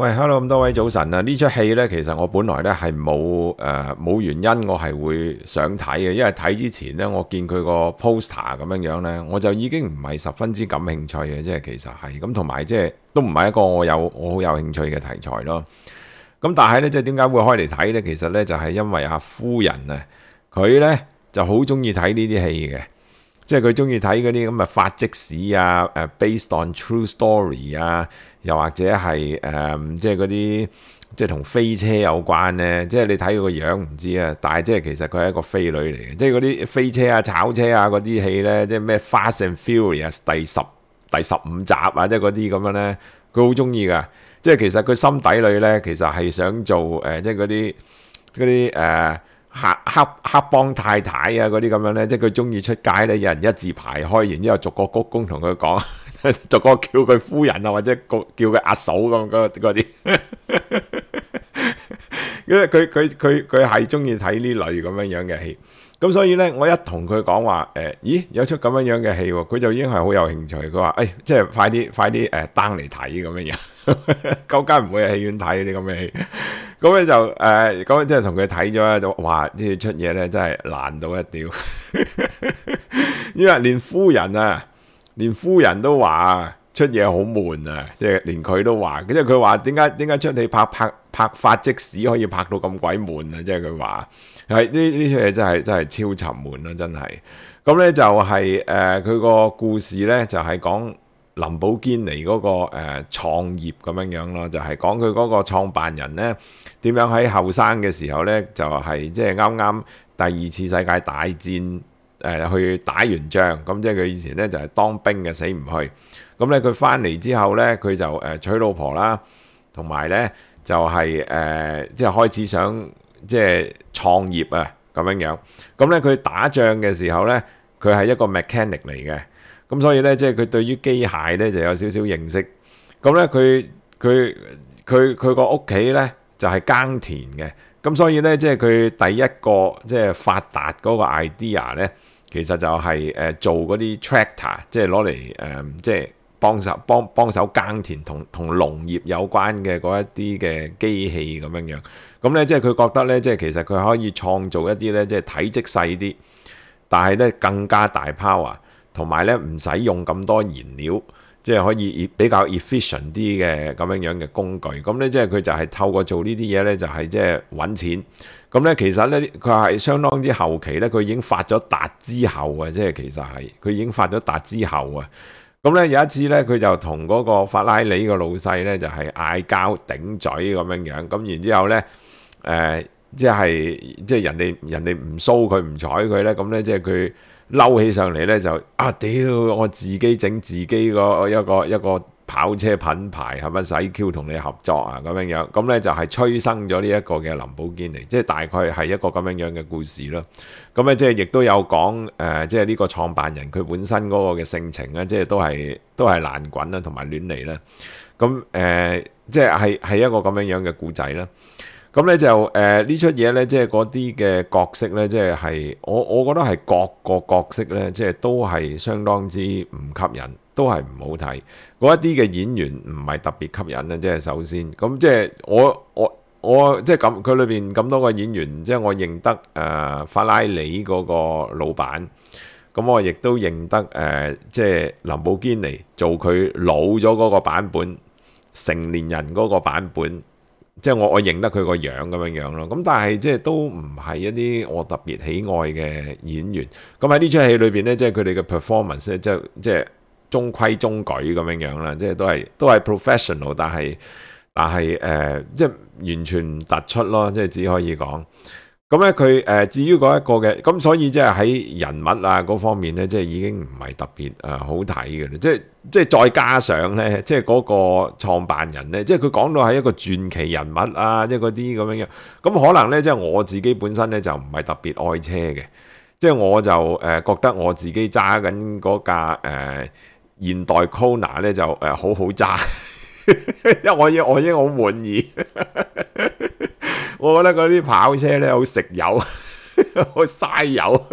喂，hello，咁多位早晨啊！呢出戲呢，其實我本來呢係冇原因我係會想睇嘅，因為睇之前呢，我見佢個 poster 咁樣呢，我就已經唔係十分之感興趣嘅，即係其實係咁，同埋即係都唔係一個我好有興趣嘅題材咯。咁但係呢，即係點解會開嚟睇呢？其實呢，就係因為阿夫人啊，佢呢就好中意睇呢啲戲嘅。即係佢中意睇嗰啲咁嘅法跡史啊，based on true story 啊，又或者係即係嗰啲即係同飛車有關咧。即係你睇佢個樣唔知啊，但係即係其實佢係一個飛女嚟嘅。即係嗰啲飛車啊、炒車啊嗰啲戲咧，即係咩 Fast and Furious 第15集啊，即係嗰啲咁樣咧，佢好中意噶。即係其實佢心底裏咧，其實係想做即係嗰啲黑幫太太啊嗰啲咁樣咧，即係佢中意出街咧，有人一字排開，然之後逐個鞠躬同佢講，逐個叫佢夫人啊，或者叫佢阿嫂咁嗰啲。因為佢係中意睇呢類咁樣嘅戲，咁所以咧，我一同佢講話咦有出咁樣嘅戲喎，佢就已經係好有興趣。佢話即係快啲down嚟睇咁樣，鳩間唔會喺戲院睇啲咁嘅戲。咁咧就咁即係同佢睇咗就哇！呢出嘢咧真係爛到一屌，因為連夫人都話出嘢好悶啊！即係連佢都話，即係佢話點解出戲拍法跡史可以拍到咁鬼悶啊！即係佢話係呢出嘢真係超沉悶啦，真係。咁咧就係佢個故事咧就係講林寶堅尼嗰個創業咁樣咯，就係講佢嗰個創辦人咧點樣喺後生嘅時候咧，就係即係啱啱第二次世界大戰去打完仗，咁即係佢以前咧就係當兵嘅，死唔去。咁咧佢翻嚟之後咧，佢就娶老婆啦，同埋咧就係即係開始想即係創業啊咁樣。咁咧佢打仗嘅時候咧，佢係一個 mechanic 嚟嘅。咁所以咧，即係佢對於機械咧就有少少認識。咁咧，佢個屋企咧就係耕田嘅。咁所以咧，即係佢第一個即係發達嗰個 idea 咧，其實就係做嗰啲 tractor，即係攞嚟即係幫手耕田同農業有關嘅嗰一啲嘅機器咁樣。咁咧，即係佢覺得咧，即係其實佢可以創造一啲咧，即係體積細啲，但係咧更加大 power。同埋咧唔使用咁多燃料，即係可以比較 efficient 啲嘅咁樣嘅工具。咁咧即係佢就係透過做呢啲嘢咧，就係即係揾錢。咁咧其實咧佢係相當之後期咧，佢已經發咗達之後啊，即係其實係佢已經發咗達之後啊。咁咧有一次咧，佢就同嗰個法拉利個老細咧就係嗌交頂嘴咁樣。咁然之後咧即係人哋唔騷佢唔睬佢咧，咁咧即係佢嬲起上嚟咧就屌！我自己整自己一個跑車品牌，係咪使 Q 同你合作啊咁樣？咁咧就係催生咗呢一個嘅林寶堅尼，即係大概係一個咁樣嘅故事咯。咁咧即係亦都有講即係呢個創辦人佢本身嗰個嘅性情咧，即係都係爛滾啦，同埋亂嚟啦。咁即係一個咁樣嘅故仔啦。咁咧就呢出嘢咧，即係嗰啲嘅角色咧，即係我覺得係各個角色咧，即係都係相當之唔吸引，都係唔好睇。嗰一啲嘅演員唔係特別吸引啦，即係首先。咁即係我即係咁，佢裏邊咁多個演員，即係我認得法拉利嗰個老闆，咁我亦都認得即係林寶堅尼做佢老咗嗰個版本，成年人嗰個版本。即係我認得佢個樣咁樣咯，咁但係即係都唔係一啲我特別喜愛嘅演員。咁喺呢出戲裏邊咧，即係佢哋嘅 performance 咧，即係中規中矩咁樣啦，即係都係 professional，但係即係完全唔突出咯，即係只可以講。咁咧佢至於嗰一個嘅，咁所以即係喺人物啊嗰方面咧，即係已經唔係特別好睇嘅啦。即係再加上咧，即係嗰個創辦人咧，即係佢講到係一個傳奇人物啊，即係嗰啲咁樣。咁可能咧，即係我自己本身咧就唔係特別愛車嘅，即係我就覺得我自己揸緊嗰架現代 Kona 咧就好好揸，因為我已經好滿意。我覺得嗰啲跑車咧好食油，好嘥油。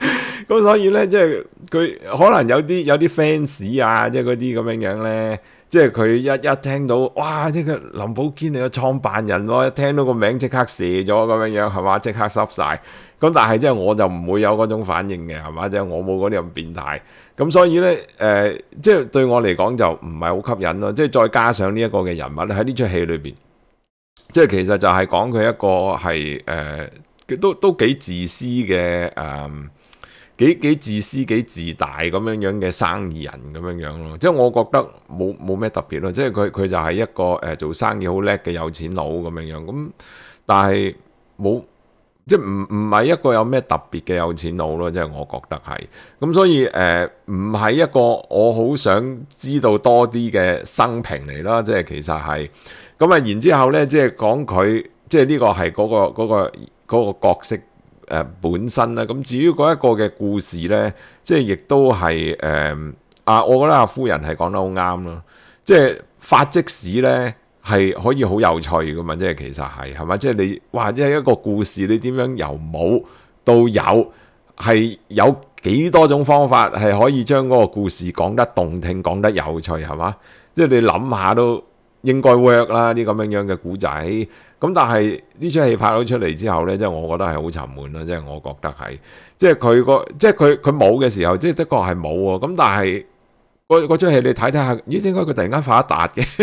咁所以咧，即係佢可能有啲 fans 啊，即係嗰啲咁樣咧， 即係佢一聽到，哇！即係林寶堅尼嘅創辦人喎，一聽到個名即刻射咗咁樣係嘛？即刻濕晒。咁但係即係我就唔會有嗰種反應嘅係嘛？即係我冇嗰啲咁變態。咁所以咧即係對我嚟講就唔係好吸引咯。即係再加上呢一個嘅人物咧喺呢出戲裏邊，即係其實就係講佢一個係都幾自私嘅幾自私幾自大咁樣嘅生意人咁樣咯，即係我覺得冇咩特別咯，即係佢就係一個做生意好叻嘅有錢佬咁樣咁，但係冇即係唔係一個有咩特別嘅有錢佬咯，即係我覺得係咁，所以唔係一個我好想知道多啲嘅生平嚟啦，即係其實係咁啊，然之後咧即係講佢即係呢個係嗰個角色。本身啦，咁至於嗰一個嘅故事咧，即係亦都係我覺得阿夫人係講得好啱咯。即係法跡史咧係可以好有趣噶嘛，即係其實係咪？即係你哇，即係一個故事，你點樣由冇到有，係有幾多種方法係可以將嗰個故事講得動聽、講得有趣係嘛？即係你諗下都應該 work 啦，啲咁樣嘅故仔。咁但係呢出戲拍到出嚟之後咧，即係我覺得係好沉悶啦。即係我覺得係，即係佢冇嘅時候，即係的確係冇喎。咁但係嗰出戲你睇睇下，咦？點解佢突然間發一達嘅？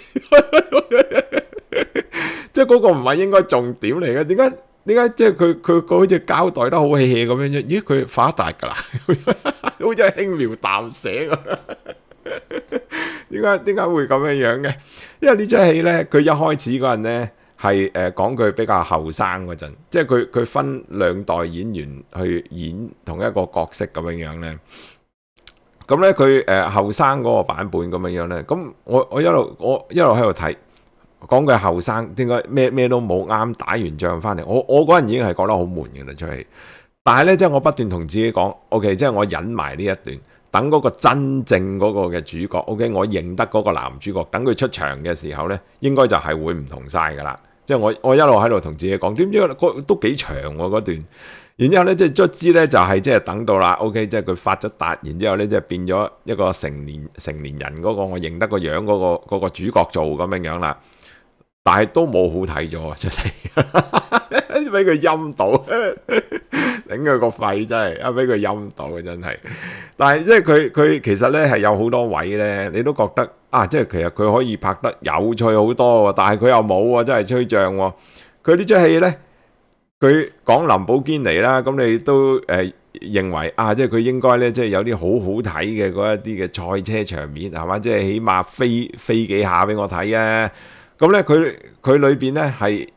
即係嗰個唔係應該重點嚟嘅？點解即係佢好似交代得好 hea 咁樣啫？咦？佢發一達㗎啦，好似係輕描淡寫啊！點解會咁樣嘅？因為呢出戲咧，佢一開始嗰陣咧。係講佢比較後生嗰陣，即係佢分兩代演員去演同一個角色咁樣咧。咁咧佢後生嗰個版本咁樣咧，咁我一路喺度睇，講佢後生點解咩都冇，啱打完仗翻嚟，我嗰陣已經係覺得好悶嘅啦出戲。但係咧即係我不斷同自己講 ，OK， 即係我忍埋呢一段，等嗰個真正嗰個嘅主角 ，OK， 我認得嗰個男主角，等佢出場嘅時候咧，應該就係會唔同晒噶啦。即係我一路喺度同自己講，點知都幾長喎嗰段。然之後咧，即係卒之咧就係即係等到啦 ，OK， 即係佢發咗達，然之後咧即係變咗一個成年人嗰個我認得個樣嗰個主角做咁樣啦。但係都冇好睇咗出嚟，俾佢陰到，頂佢個肺真係，俾佢陰到嘅真係。但係即係佢其實咧係有好多位咧，你都覺得即係其實佢可以拍得有趣好多，但係佢又冇喎，真係吹脹喎。佢呢出戲咧，佢講林寶堅尼啦，咁你都認為即係佢應該咧，即係有啲好好睇嘅嗰一啲嘅賽車場面係嘛？即係起碼飛幾下俾我睇啊！咁咧佢裏邊咧係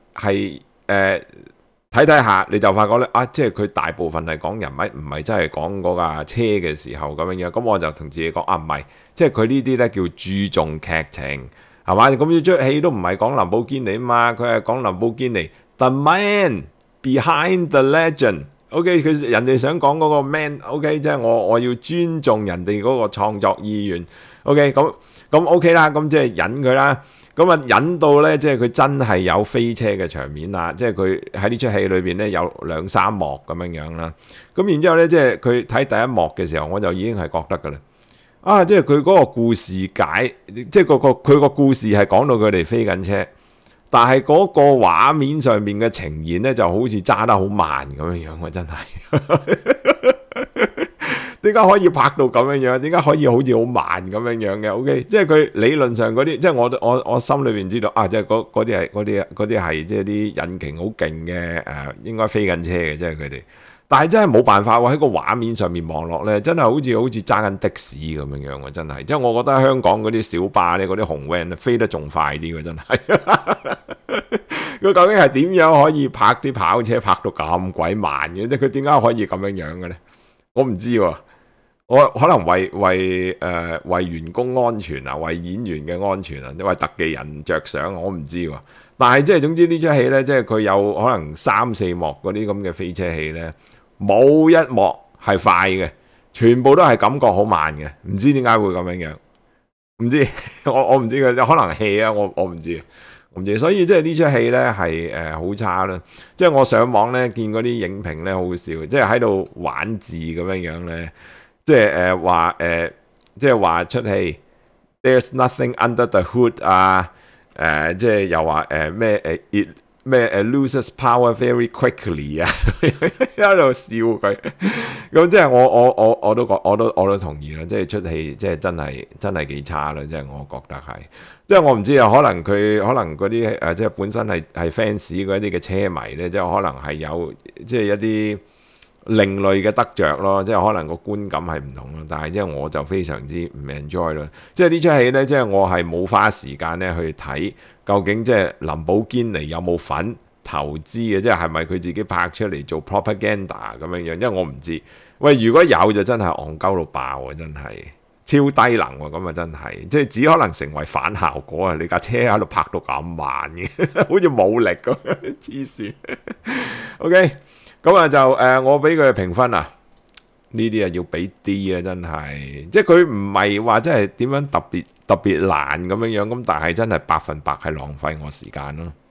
睇下你就發覺咧即係佢大部分係講人物，唔係真係講嗰架車嘅時候咁樣。咁我就同自己講唔係，即係佢呢啲咧叫注重劇情係嘛？咁呢出戲都唔係講林寶堅尼啊嘛，佢係講林寶堅尼 The Man Behind the Legend。OK， 佢人哋想講嗰個 man，OK， 即係我要尊重人哋嗰個創作意願。OK， 咁 OK 啦，咁即係忍佢啦。咁引到咧，即係佢真係有飛車嘅場面啦，即係佢喺呢出戲裏邊咧有2、3幕咁樣啦。咁然之後咧，即係佢睇第一幕嘅時候，我就已經係覺得噶啦。即係佢嗰個故事解，即係佢個故事係講到佢哋飛緊車，但係嗰個畫面上面嘅呈現咧，就好似揸得好慢咁樣喎，真係。點解可以拍到咁樣？點解可以好似好慢咁樣嘅 ？OK， 即係佢理論上嗰啲，即係我心裏邊知道即係嗰啲係即係啲引擎好勁嘅應該飛緊車嘅，即係佢哋。但係真係冇辦法喎，喺個畫面上面望落咧，真係好似揸緊的士咁樣喎，真係。即係我覺得香港嗰啲小巴咧，嗰啲紅 van 飛得仲快啲喎，真係。佢究竟係點樣可以拍啲跑車拍到咁鬼慢嘅？即係佢點解可以咁樣嘅咧？我唔知喎。我可能為員工安全為演員嘅安全為特技人着想，我唔知喎。但係即係總之呢出戲咧，即係佢有可能3、4幕嗰啲咁嘅飛車戲咧，冇一幕係快嘅，全部都係感覺好慢嘅，唔知點解會咁樣，唔知我唔知佢可能 hea 啊，我唔知，所以即係呢出戲咧係好差啦。即係我上網咧見嗰啲影評咧好笑，即係喺度玩字咁樣咧。即係話出戲 There's nothing under the hood 啊，即係又話咩loses power very quickly 啊，喺度笑佢。咁即係我都同意啦，即係出戲即係真係幾差啦，即係我覺得係。即係我唔知啊，可能嗰啲即係本身係 fans 嗰啲嘅車迷咧，即係可能係有即係一啲另類嘅得着咯，即係可能個觀感係唔同咯。但係即係我就非常之唔 enjoy 咯。即係呢出戲咧，即係我係冇花時間咧去睇，究竟即係林寶堅尼有冇份投資嘅，即係係咪佢自己拍出嚟做 propaganda 咁樣樣？因為我唔知。喂，如果有就真係戇鳩到爆啊！真係超低能喎，咁啊真係，即係只可能成為反效果啊！你架車喺度拍到咁慢嘅，好似冇力咁，黐線。OK。咁啊就我俾佢評分啊，呢啲啊要俾 D 啊，真係，即係佢唔係話真係點樣特別難咁樣樣，咁但係真係100%係浪費我時間咯。